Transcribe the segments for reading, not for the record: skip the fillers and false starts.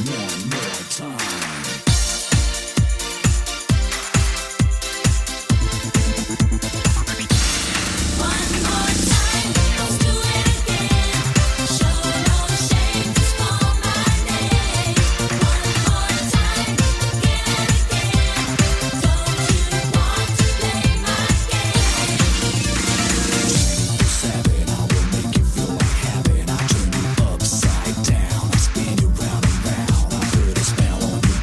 Upside down, I spin you round and round. I put a spell on you.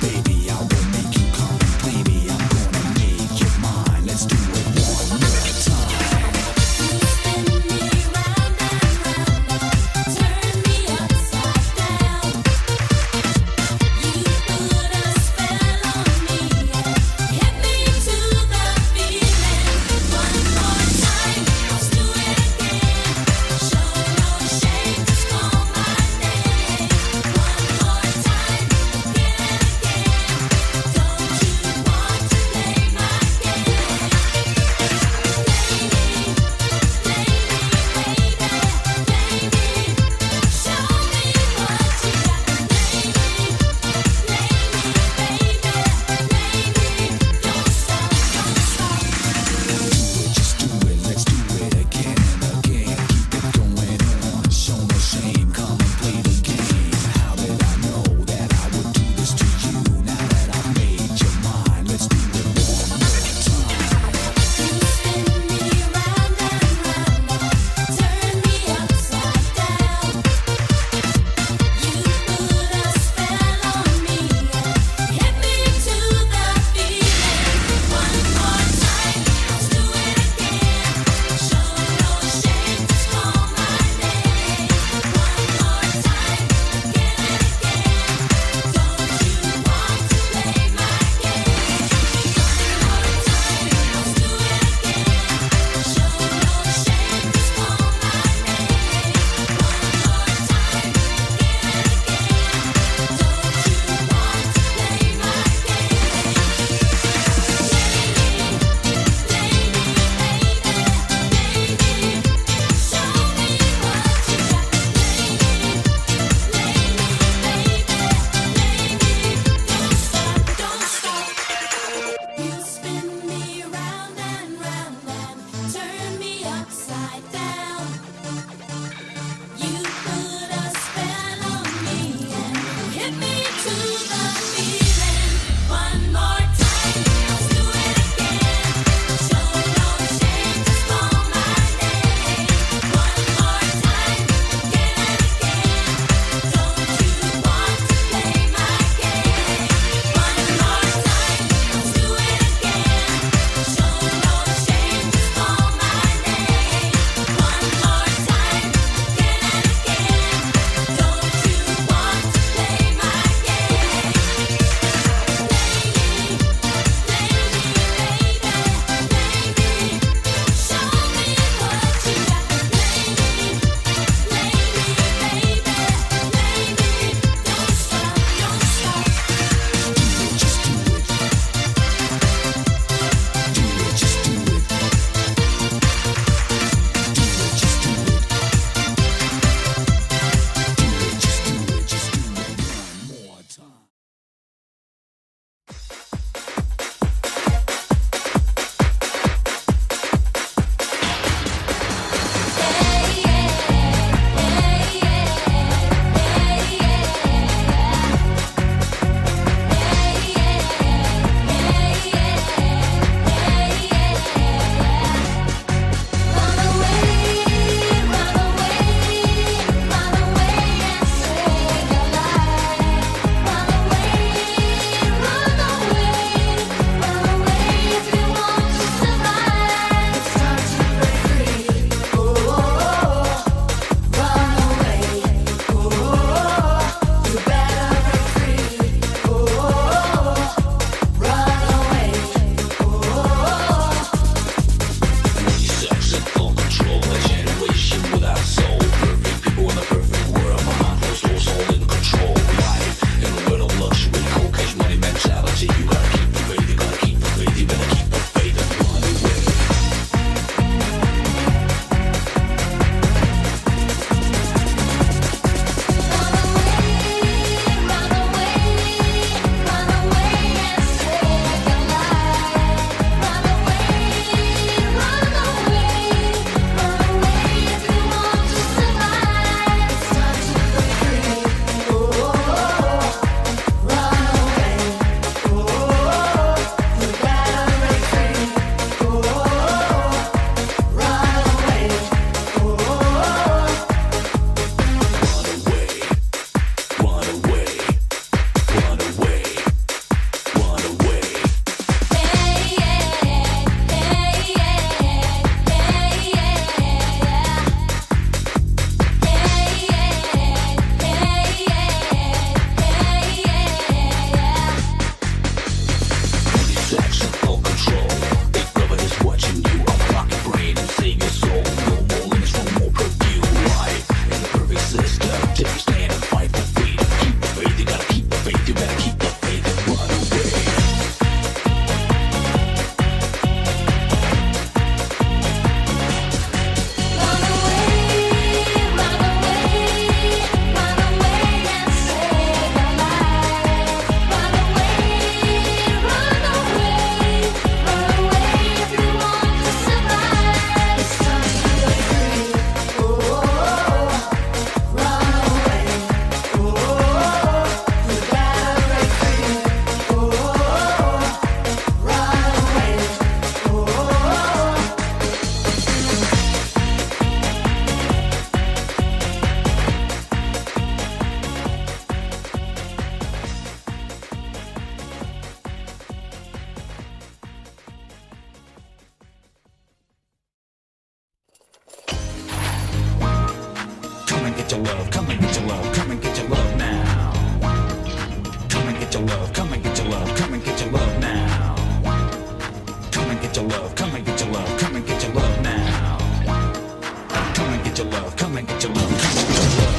get your love, come and get your love, come and get your love now. Come and get your love, come and get your love, come and get your love now. Come and get your love, come and get your love, come and get your love now. Come and get your love, come and get your love, come and get your love.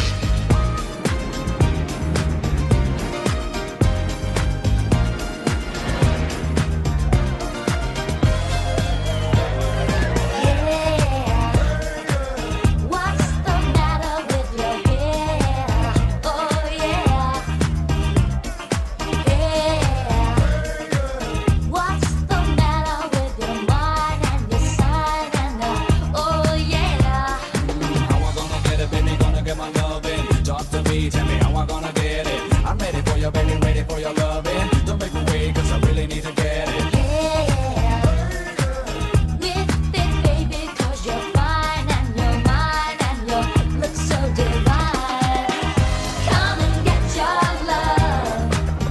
Tell me how I'm gonna get it. I'm ready for your baby, ready for your loving. Don't make me wait, cause I really need to get it. Lift it, baby, cause you're fine and you're mine and you look so divine. Come and get your love.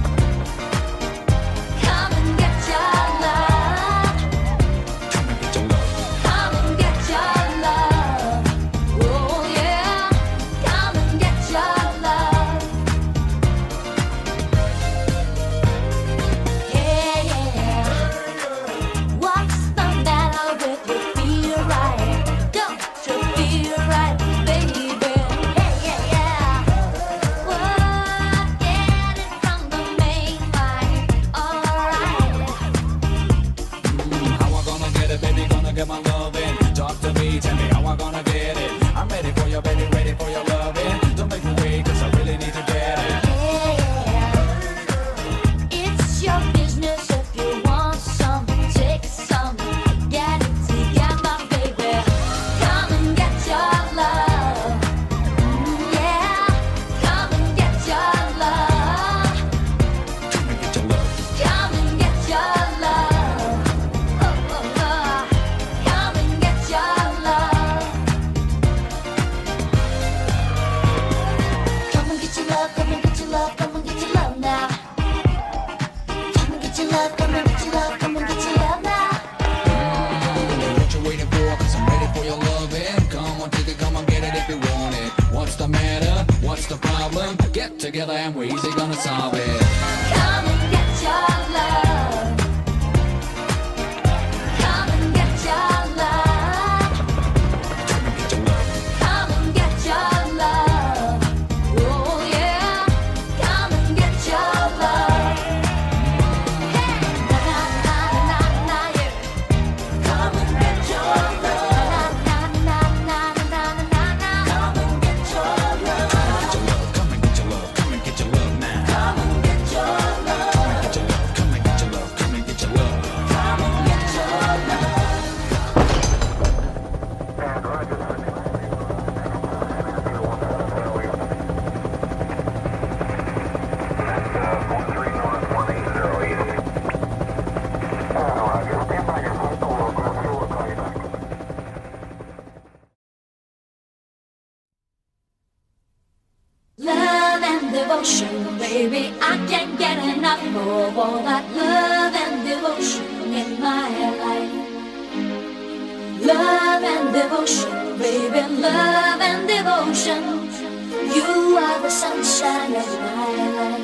Come and get your love. Come and get your love. Come and get your love. Oh yeah. Come and get your love. Yeah, yeah. What's the matter with you? Feel right? Don't you feel right, baby? Yeah, yeah, yeah. What? Get it from the main line. Alright. How I'm gonna get it, baby, gonna get my loving. Talk to me, tell me how I'm gonna get it. I'm ready for your baby, ready for your loving. Don't make me wait, cause I really need to get it. It's your business if you want some, take some, get it together, baby. Come and get your love, yeah. Come and get your love, Come and get your love. come and get your love, oh, oh, oh. Come and get your love. Come and get your love, come and get your love, come and get your love now. Come and get your love, come and get your love, come and get your love now. What you waiting for, cause I'm ready for your loving. Come on, take it, come on, get it if you want it. What's the matter? What's the problem? Get together and we're easy gonna solve it. Come and get your love. Come and get your love. Come and get your love. Come and get your love. Oh yeah. Come and get your love. Hey, na na na na na yeah. Come and get your love. Na na na na na na na. Come and get your love. Come and get your love, come and get your love now. Come and get your love. Come and get your love, come and get your love, come and get your love. Come and get your love. Love and devotion, baby, I can't get enough of all that love and devotion in my life. Love and devotion, baby, love and devotion. You are the sunshine of my life.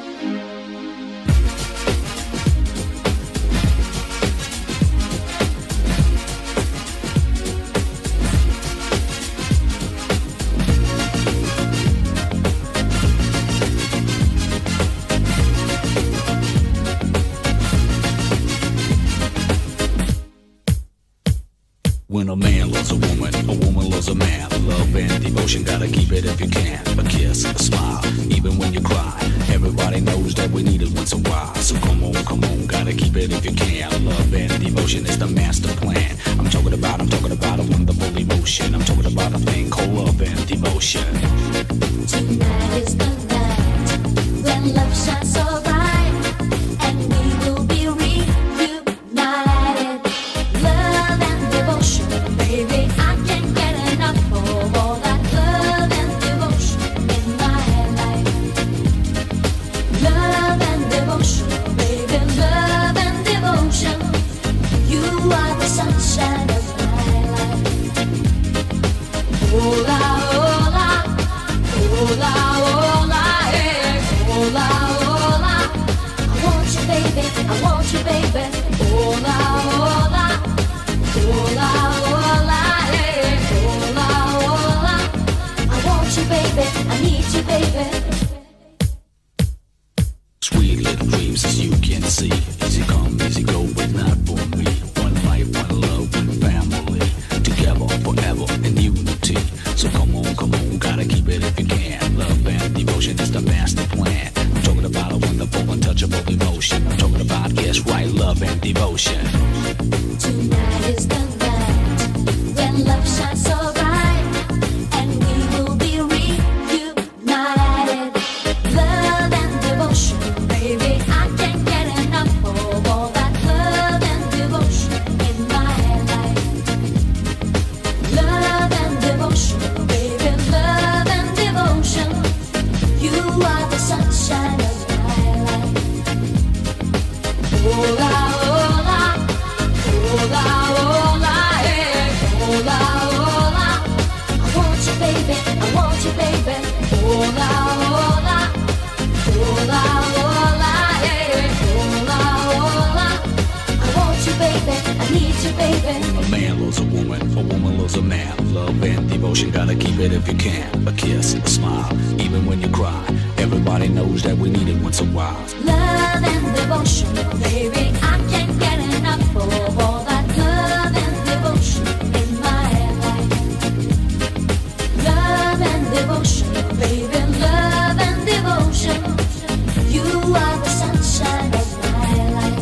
When a man loves a woman loves a man. Love and devotion, gotta keep it if you can. A kiss, a smile, even when you cry. Everybody knows that we need it once in a while. So come on, gotta keep it if you can. Love and devotion is the master plan. I'm talking about a wonderful emotion. I'm talking about a thing called love and devotion. Tonight is the night when love shines so bright, and we will be reunited. Love and devotion, baby, I can't get enough of all that love and devotion in my life. Love and devotion, baby, love and devotion. You are the sunshine of my life. Hola, hola. sea. Easy come, easy go, but not for me. One life, one love, one family. Together forever in unity. So come on, gotta keep it if you can. Love and devotion is the master plan. I'm talking about a wonderful, untouchable emotion. I'm talking about, yes, right, love and devotion. Tonight is the night when love shines so bright, and we will be reunited. Love and devotion, baby, I can't get enough of all that love and devotion in my life. Love and devotion, baby, love and devotion. You are the sunshine of my life. Hola, hola, hola, hola, hey. Hola, hola, I want you, baby, I want you, baby. Hola, hola, hola, hola, hey. Hola, hola, I want you, baby, I need you, baby. A man loves a woman loves a man. Love and devotion, gotta keep it if you can. A kiss, a smile, even when you cry. Everybody knows that we need it once in a while. Love and devotion, baby, I can't get enough of all that love and devotion in my life. Love and devotion, baby, love and devotion. You are the sunshine of my life.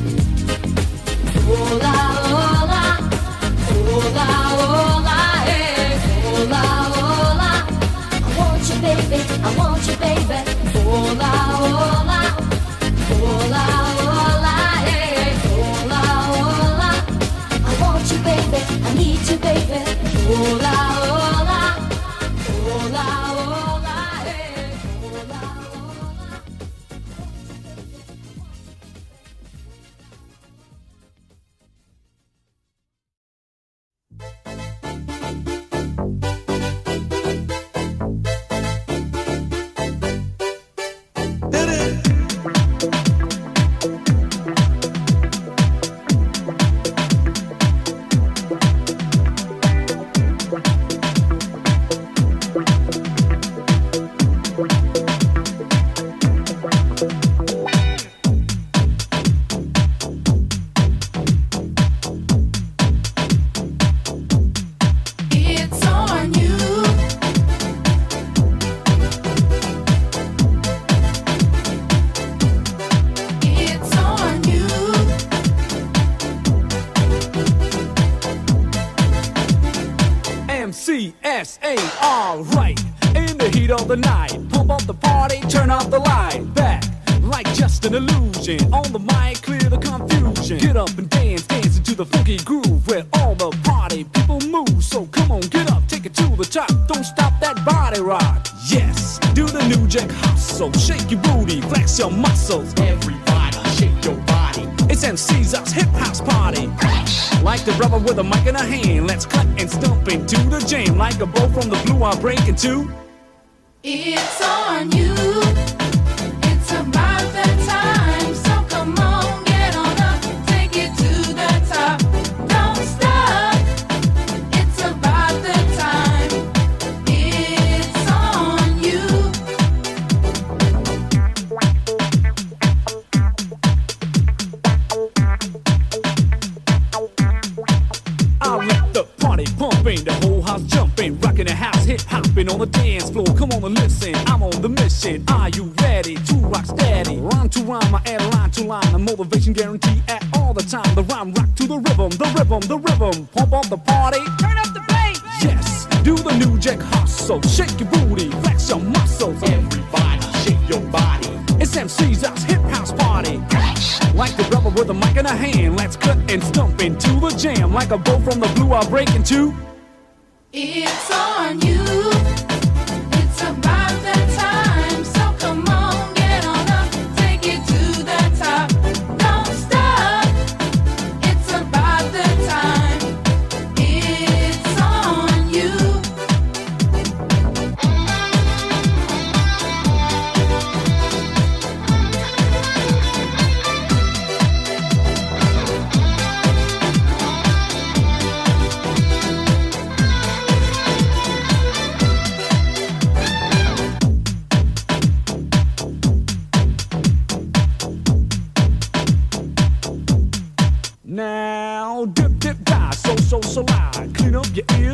Hola, hola, hola, hola, hey. Hola, hola, I want you, baby, I want you, baby. Hola, hola, hola, hola, hey. Hola, hola, I want you, baby, I need you, baby. Hola, hola, hola, hola, hey. Hola, hola. It's on you. It's on you. MCSA, alright. In the heat of the night, pump up the party, turn off the light. Back, like just an illusion. On the mic, clear the confusion. Get up and dance, dance into the funky groove where all the party people move. So come on, get up, take it to the top. Don't stop that body rock. Yes, do the new jack hustle. Shake your booty, flex your muscles. Everybody, shake your body. It's MC's hip house party. Like the rubber with a mic in a hand, let's cut and stomp into the jam. Like a bow from the blue, I'll break into. It's on you. It's about that time. So come on, get on up, take it to the top. Don't stop. It's about the time. It's on you. I'll let the party pumping, the whole house jumping, rocking the house, hip hopping on the dance floor. Come on and listen, I'm on the mission. Are you ready to rock steady? Rhyme to rhyme, I add line to line. A motivation guarantee at all the time. The rhyme rock to the rhythm, the rhythm, the rhythm. Pump up the party, turn up the bass. Yes, do the new jack hustle. Shake your booty, flex your muscles. Everybody, shake your body. It's MC's hip house party. Like the rubber with a mic in a hand, let's cut and stomp into the jam. Like a bow from the blue, I'll break into. It's on you. It's about that time. So come on, get on up, take it to the top. Don't stop. It's about the time. It's on you.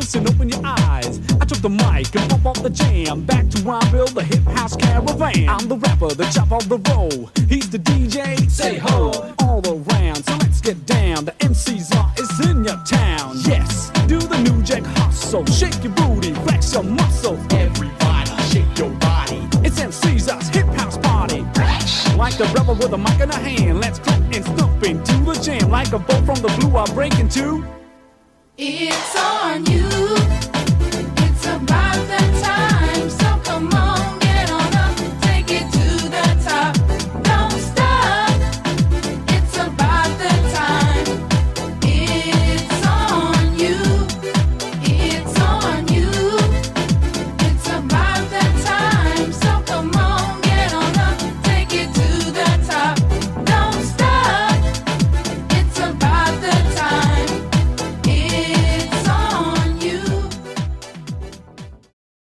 listen, open your eyes. I took the mic and pump off the jam. Back to Rhymeville, the hip house caravan. I'm the rapper, the chop of the roll. He's the DJ, say ho, all around. So let's get down. The MC's is in your town. Yes, do the new jack hustle. Shake your booty, flex your muscles. Everybody, shake your body. It's MC's hip house party. Like a rebel with a mic in a hand. Let's clap and stomp into the jam. Like a bolt from the blue, I break into. It's on you. It's about that time. So come on, get on up, take it to the top. Don't stop. It's about that time. It's on you. It's on you. It's about that time. So come on, get on up, take it to the top. Don't stop. It's about that time. It's on you.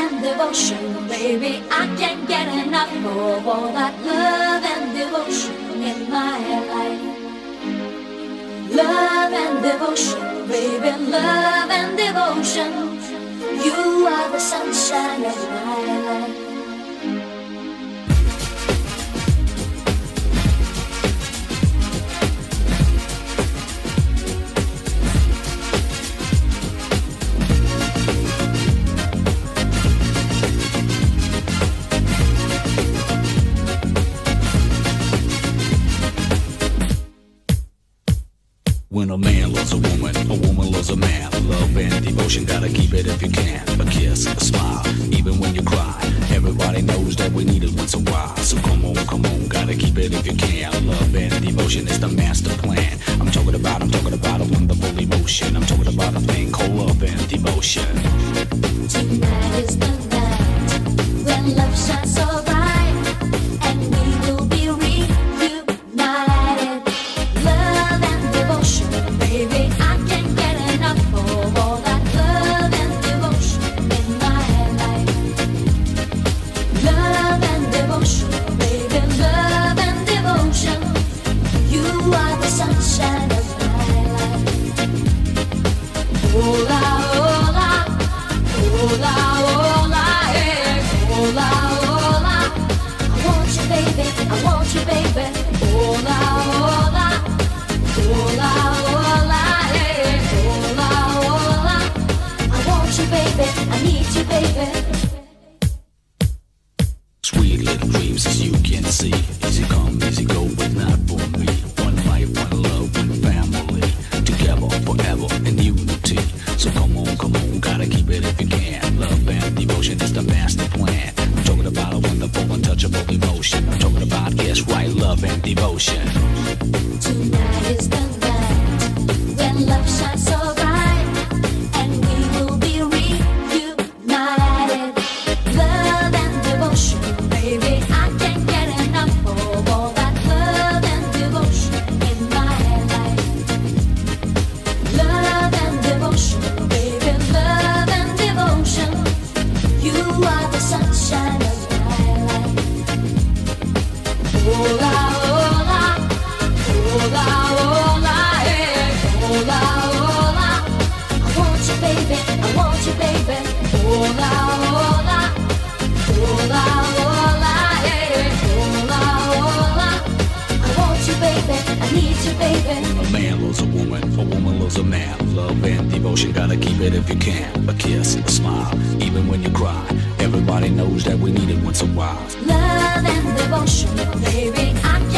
and devotion, baby. I can't get enough of all that love and devotion in my life. Love and devotion, baby, love and devotion. You are the sunshine of my life. When a man loves a woman loves a man. Love and devotion, gotta keep it if you can. A kiss, a smile, even when you cry. Everybody knows that we need it once in a while. So come on, gotta keep it if you can. Love and devotion is the master plan. I'm talking about a wonderful emotion. I'm talking about a thing called love and devotion. Tonight is the night when love shines so bright, and we will be reunited. Love and devotion, baby, I can't get enough of all that love and devotion in my life. Love and devotion, baby, love and devotion. You are the sunshine of my life. Hola, hola, hola, hola, hey, hola, hola. I want you, baby, I want you, baby. Hola, hola, hola, hola, hey, hola, hola. I want you, baby, I need you, baby. Sweet little dreams as you can see. Easy come, easy go, but not for me. One life, one love, one family. Together forever in unity. So come on, gotta keep it if you can. Love and devotion is the master plan. I'm talking about a wonderful, untouchable emotion. I'm talking about, yes, right, love and devotion. Tonight is the night when love shines so bright, and we will be reunited. Love and devotion, baby, I can't get enough of all that love and devotion in my life. Love and devotion, baby, love and devotion. You are the sunshine of my life. Hola, hola, hola, hola, hey, hola, hola. I want you, baby, I want you, baby. Hola, hola, hola, hola, hey, hola, hola. I want you, baby, I need you, baby. A man loves a woman loves a man. Love and devotion, gotta keep it if you can. A kiss, a smile, even when you cry. Everybody knows that we need it once in a while. Love and devotion, baby, I can't